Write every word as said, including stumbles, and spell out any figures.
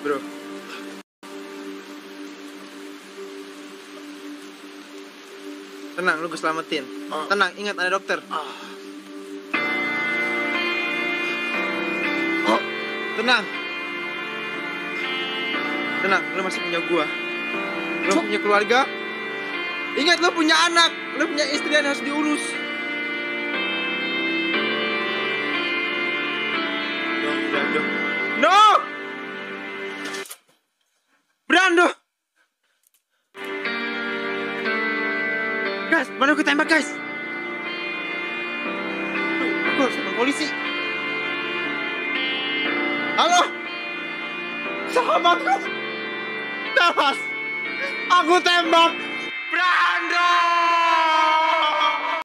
bro. Tenang, lu gue selamatin. Tenang, ingat ada dokter. Tenang. Tenang, lu masih punya gua. Lu punya keluarga. Ingat, lu punya anak. Lu punya istri yang harus diurus. Dong, dong, dong. No! Brando! Guys, mana gue tembak, guys? Aku harus telepon polisi. Halo? Sahabatku! Tewas! Aku tembak! Brando!